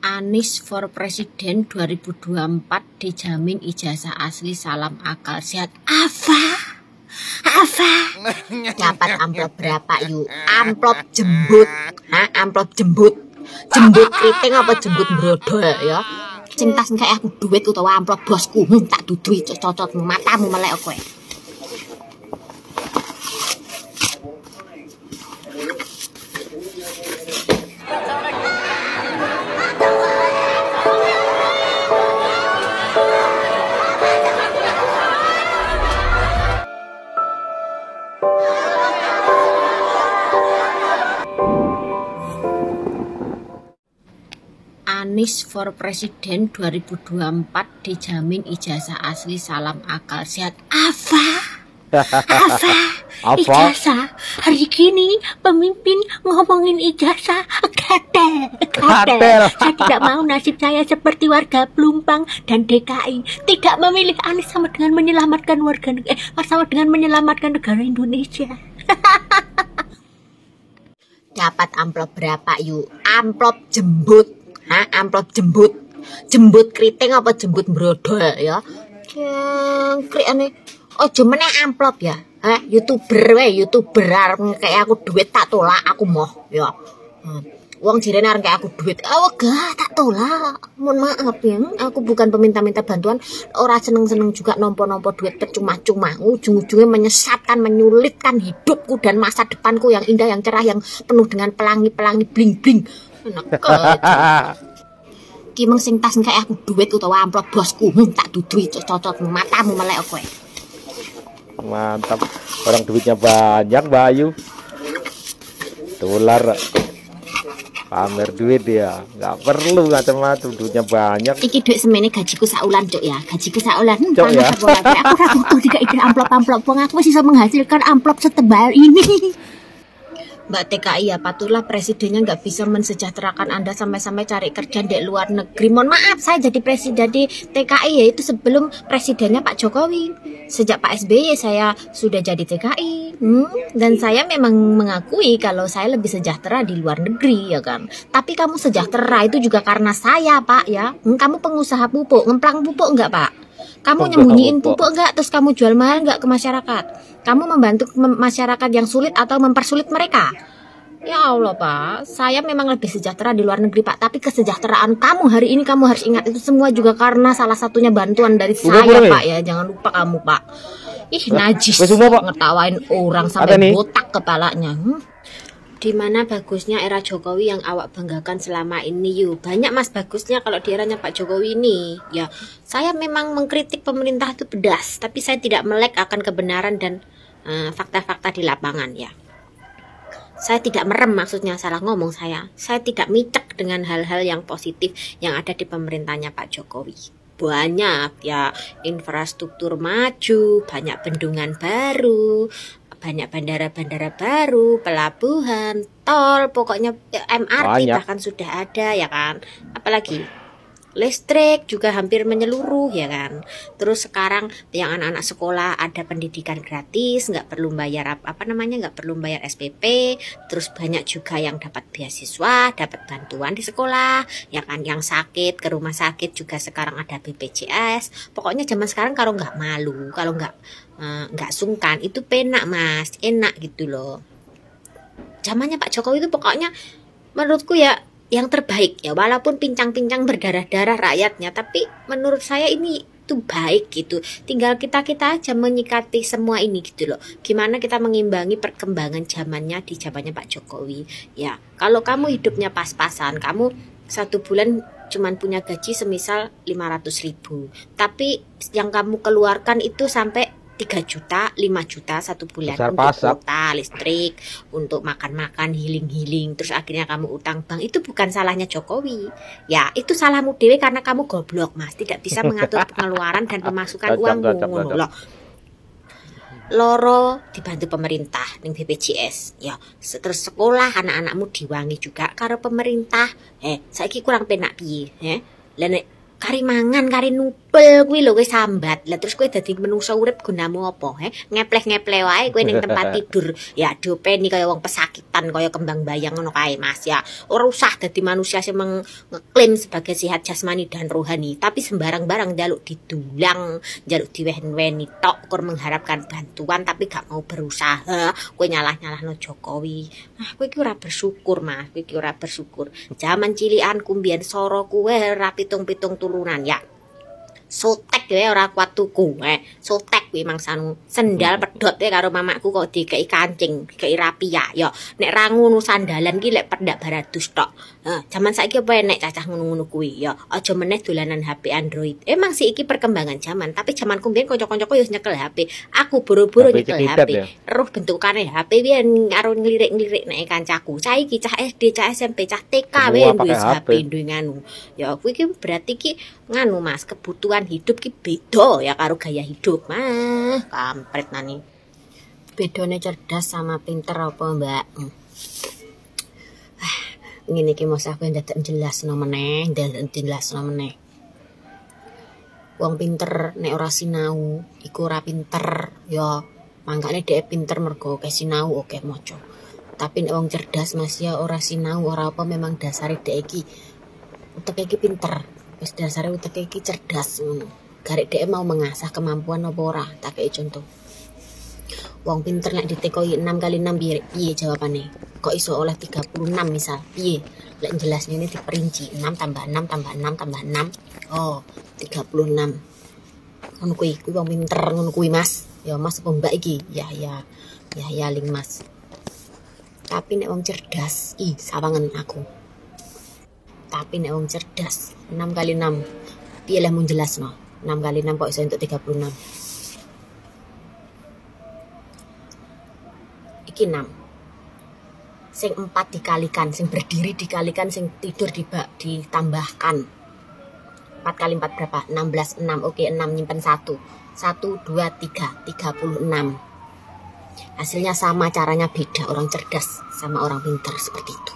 Anies for Presiden 2024 dijamin ijazah asli, salam akal sehat. Apa? Dapat amplop berapa yuk? Amplop jembut. Amplop jembut. Jembut keriting apa jembut brodol ya? Cintas kayak aku duit utawa amplop bosku tak dudui cocotmu matamu melek kowe. Anies for Presiden 2024 dijamin ijazah asli, salam akal sehat. Apa? Ijazah? Hari gini pemimpin ngomongin ijazah. Gatel. Saya tidak mau nasib saya seperti warga Plumpang dan DKI. Tidak memilih Anies sama dengan menyelamatkan negara Indonesia. Dapat amplop berapa yuk? Amplop jembut. Amplop jembut. Jembut keriting apa jembut brodol ya? Jengkrik ane. Oh jemeneh amplop ya. YouTuber arep kayak aku duit tak tolak aku moh ya. Wong jirene arep kayak aku duit. Gak tak tolak. Mohon maaf ya. Aku bukan peminta-minta bantuan, ora seneng-seneng juga nompo-nompo duit percuma-cuma. Ujung-ujungnya menyesatkan, menyulitkan hidupku dan masa depanku yang indah, yang cerah, yang penuh dengan pelangi-pelangi bling-bling. Enak ki meng sing tas kayak aku duit utawa amplop bosku tak dudui cocotmu matamu melek kowe. Mantap, orang duitnya banyak Bayu. Dolar pamer duit ya, nggak perlu macam-macam, duitnya banyak. Iki duit semene gajiku saulan cok ya, gajiku saulan. Cok ya. Aku ora butuh tiga ide amplop-amplop, wong aku bisa menghasilkan amplop setebal ini. Mbak TKI ya, patulah presidennya nggak bisa mensejahterakan Anda sampai-sampai cari kerja di luar negeri. Mohon maaf, saya jadi presiden di TKI yaitu sebelum presidennya Pak Jokowi. Sejak Pak SBY saya sudah jadi TKI. Dan saya memang mengakui kalau saya lebih sejahtera di luar negeri ya kan. Tapi kamu sejahtera itu juga karena saya Pak ya. Kamu pengusaha pupuk, ngemplang pupuk nggak Pak? Kamu nyembunyiin pupuk enggak, terus kamu jual mahal enggak ke masyarakat? Kamu membantu masyarakat yang sulit atau mempersulit mereka? Ya Allah Pak, saya memang lebih sejahtera di luar negeri Pak. Tapi kesejahteraan kamu hari ini kamu harus ingat, itu semua juga karena salah satunya bantuan dari saya Pak ya. Jangan lupa kamu Pak. Ih najis, ngetawain orang sampai botak kepalanya. Di mana bagusnya era Jokowi yang awak banggakan selama ini yuk? Banyak mas bagusnya kalau di eranya Pak Jokowi ini. Ya, saya memang mengkritik pemerintah itu pedas, tapi saya tidak melek akan kebenaran dan fakta-fakta di lapangan ya. Saya tidak merem, maksudnya salah ngomong saya. Saya tidak micek dengan hal-hal yang positif yang ada di pemerintahnya Pak Jokowi. Banyak ya, infrastruktur maju, banyak bendungan baru, banyak bandara-bandara baru, pelabuhan, tol, pokoknya MRT banyak. Bahkan sudah ada ya kan. Apalagi listrik juga hampir menyeluruh ya kan. Terus sekarang yang anak-anak sekolah ada pendidikan gratis, nggak perlu bayar nggak perlu bayar SPP. Terus banyak juga yang dapat beasiswa, dapat bantuan di sekolah ya kan. Yang sakit ke rumah sakit juga sekarang ada BPJS. Pokoknya zaman sekarang kalau nggak malu, kalau nggak sungkan itu penak mas, enak gitu loh. Zamannya Pak Jokowi itu pokoknya menurutku ya yang terbaik ya, walaupun pincang-pincang berdarah-darah rakyatnya, tapi menurut saya ini tuh baik gitu. Tinggal kita aja menyikapi semua ini gitu loh. Gimana kita mengimbangi perkembangan zamannya di zamannya Pak Jokowi ya. Kalau kamu hidupnya pas-pasan, kamu satu bulan cuman punya gaji semisal 500.000, tapi yang kamu keluarkan itu sampai 3 juta, 5 juta satu bulan untuk kuota listrik, untuk makan-makan, healing-healing, terus akhirnya kamu utang bank. Itu bukan salahnya Jokowi ya, itu salahmu dewe karena kamu goblok mas, tidak bisa mengatur pengeluaran dan pemasukan uangmu loh. Loro dibantu pemerintah ning BPJS ya, terus sekolah anak-anakmu diwangi juga karo pemerintah. Saiki kurang penak piye kari mangan, kari nupel kuwi lho wis sambat. Lah terus kowe dadi menungsa urip gunamu apa? Ngepleh-ngepleh wae kowe ning tempat tidur. Ya diopeni kaya wong pesakitan, kaya kembang bayang ngono kae Mas ya. Ora usah dadi manusia sing ngeklaim sebagai sehat jasmani dan rohani, tapi sembarang-barang njaluk didulang, njaluk diwen-weni tok kur mengharapkan bantuan tapi gak mau berusaha. Kowe nyalah-nyalahno Jokowi. Kowe iki ora bersyukur Mas, kowe iki ora bersyukur. Zaman cilikanku mbiyen soro kuwe ora pitung-pitung turunan ya. Sotek ya ora kuat tuku. Sotek kuwi mangsanu. Sendal pedhot karo mamaku kok dikeki kancing, dikeki rapi ya. Nek ra ngono sandalan ki lek pendak baradus tok. Zaman saiki apa enek cacah ngono-ngono kuwi ya. Aja meneh dolanan HP Android. Emang sih iki perkembangan zaman, tapi zamanku mbiyen kanca-kancaku yo nyekel HP. Aku buru-buru nyekel HP. Roh bentukane HP biyen karo nglirik-nglirik nek kancaku. Saiki cah SD, cah SMP, cah TK wae duwe HP duwe nganu. Ya kuwi iki berarti ki nganu Mas, kebutuhan hidup ki beda ya karo gaya hidup. Kampret nani. Bedone cerdas sama pinter apa, Mbak? Ngene iki mos aku ndadak jelasno meneh, Wong pinter nek ora sinau iku ora pinter ya. Mangkane dhek pinter mergo akeh sinau, akeh maca. Tapi nek wong cerdas Mas ya ora sinau, ora apa memang dasare dhek iki utek iki pinter. Wis dasare utek iki cerdas ngono. Garek dhek mau mengasah kemampuan apa ora? Tak kei contoh. Wong pinter nek ditekoi 6 kali 6 piye jawabane? Kok iso oleh 36 misal? Piye? Lek jelasnya ini diperinci 6 tambah 6 tambah 6 tambah 6. Oh, 36. Ngono kuwi wong pinter ngono kuwi Mas. Ya Mas apa Mbak iki? Ya ling Mas. Tapi nek wong cerdas, sawangen aku. Tapi nek wong cerdas 6 kali 6 piye lah mun jelasno? 6 kali 6 kok iso entuk 36. Iki 6. Sing 4 dikalikan, sing berdiri dikalikan, sing tidur ditambahkan. 4 kali 4 berapa? 16, 6. Oke, 6 nyimpen 1. 1, 2, 3. 36. Hasilnya sama, caranya beda. Orang cerdas sama orang pintar seperti itu.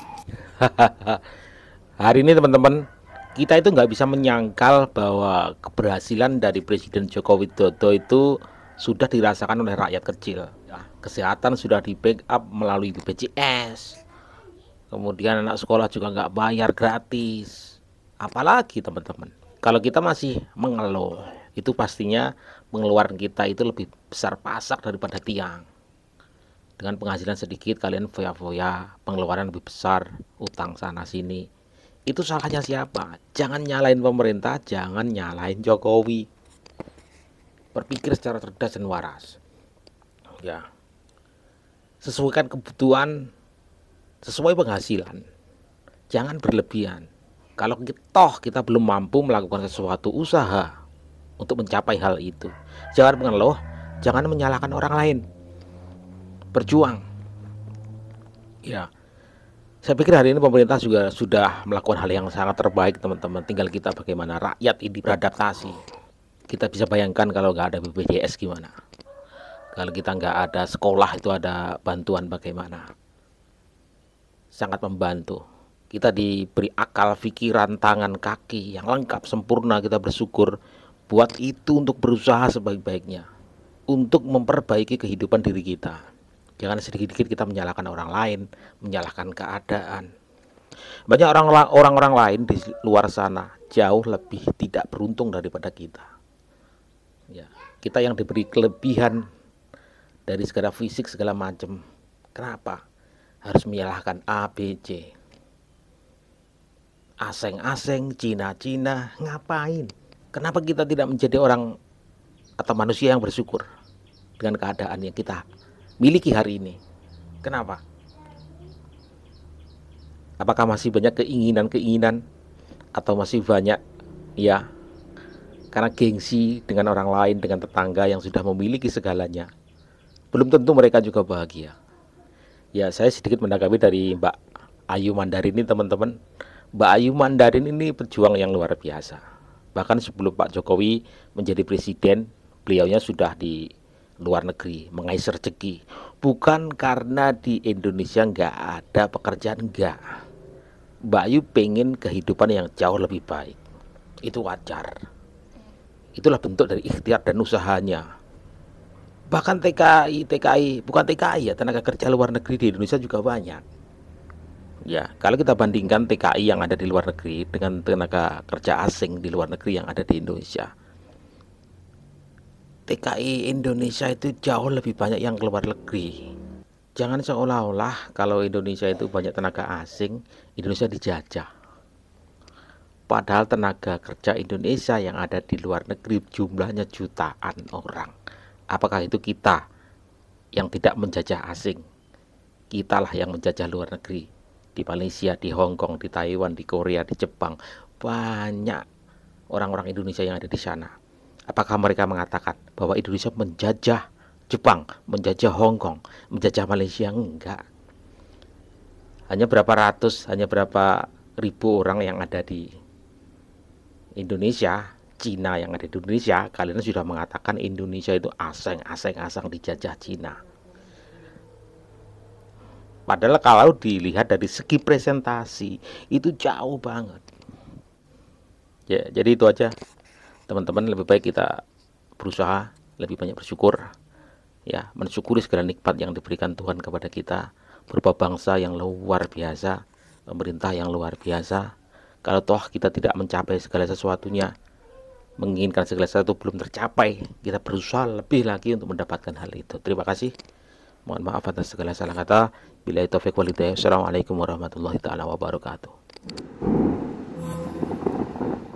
Hari ini teman-teman, kita itu nggak bisa menyangkal bahwa keberhasilan dari Presiden Joko Widodo itu sudah dirasakan oleh rakyat kecil. Kesehatan sudah di backup melalui BPJS. Kemudian anak sekolah juga nggak bayar gratis. Apalagi teman-teman, kalau kita masih mengeluh, itu pastinya pengeluaran kita itu lebih besar pasak daripada tiang. Dengan penghasilan sedikit kalian foya-foya, pengeluaran lebih besar, utang sana sini. Itu salahnya siapa? Jangan nyalain pemerintah, jangan nyalain Jokowi. Berpikir secara cerdas dan waras. Ya. Sesuaikan kebutuhan, sesuai penghasilan. Jangan berlebihan. Kalau kita belum mampu melakukan sesuatu usaha untuk mencapai hal itu, jangan mengeluh, jangan menyalahkan orang lain. Berjuang. Ya. Saya pikir hari ini pemerintah juga sudah melakukan hal yang sangat terbaik teman-teman. Tinggal kita bagaimana rakyat ini beradaptasi. Kita bisa bayangkan kalau nggak ada BPJS gimana. Kalau kita nggak ada sekolah itu ada bantuan bagaimana. Sangat membantu. Kita diberi akal, pikiran, tangan, kaki yang lengkap, sempurna. Kita bersyukur buat itu untuk berusaha sebaik-baiknya. Untuk memperbaiki kehidupan diri kita. Jangan sedikit-sedikit kita menyalahkan orang lain, menyalahkan keadaan. Banyak orang-orang lain di luar sana jauh lebih tidak beruntung daripada kita. Ya, kita yang diberi kelebihan dari segala fisik segala macam. Kenapa harus menyalahkan A, B, C? Aseng-aseng, Cina-Cina, ngapain? Kenapa kita tidak menjadi orang atau manusia yang bersyukur dengan keadaan yang kita miliki hari ini? Kenapa? Apakah masih banyak keinginan-keinginan atau masih banyak ya karena gengsi dengan orang lain, dengan tetangga yang sudah memiliki segalanya? Belum tentu mereka juga bahagia. Ya, saya sedikit menanggapi dari Mbak Ayu Mandarin ini teman-teman. Mbak Ayu Mandarin ini pejuang yang luar biasa. Bahkan sebelum Pak Jokowi menjadi presiden, beliaunya sudah di luar negeri mengais rezeki. Bukan karena di Indonesia nggak ada pekerjaan, enggak. Mbak Ayu pengen kehidupan yang jauh lebih baik. itu wajar. Itulah bentuk dari ikhtiar dan usahanya. Bahkan TKI, bukan TKI ya, tenaga kerja luar negeri di Indonesia juga banyak. Ya, kalau kita bandingkan TKI yang ada di luar negeri dengan tenaga kerja asing di luar negeri yang ada di Indonesia, TKI Indonesia itu jauh lebih banyak yang keluar negeri. Jangan seolah-olah kalau Indonesia itu banyak tenaga asing, Indonesia dijajah. Padahal tenaga kerja Indonesia yang ada di luar negeri jumlahnya jutaan orang. Apakah itu kita yang tidak menjajah asing? Kitalah yang menjajah luar negeri. Di Malaysia, di Hong Kong, di Taiwan, di Korea, di Jepang, banyak orang-orang Indonesia yang ada di sana. Apakah mereka mengatakan bahwa Indonesia menjajah Jepang, menjajah Hong Kong, menjajah Malaysia? Enggak. Hanya berapa ratus, hanya berapa ribu orang yang ada di Indonesia, Cina yang ada di Indonesia. Kalian sudah mengatakan Indonesia itu asing dijajah Cina. Padahal kalau dilihat dari segi presentasi itu jauh banget. Ya, jadi itu aja. Teman-teman, lebih baik kita berusaha lebih banyak bersyukur. Ya, mensyukuri segala nikmat yang diberikan Tuhan kepada kita, berupa bangsa yang luar biasa, pemerintah yang luar biasa. Kalau toh kita tidak mencapai segala sesuatunya, menginginkan segala sesuatu belum tercapai, kita berusaha lebih lagi untuk mendapatkan hal itu. Terima kasih. Mohon maaf atas segala salah kata. Billahi taufiq wal hidayah. Assalamualaikum warahmatullahi taala wabarakatuh.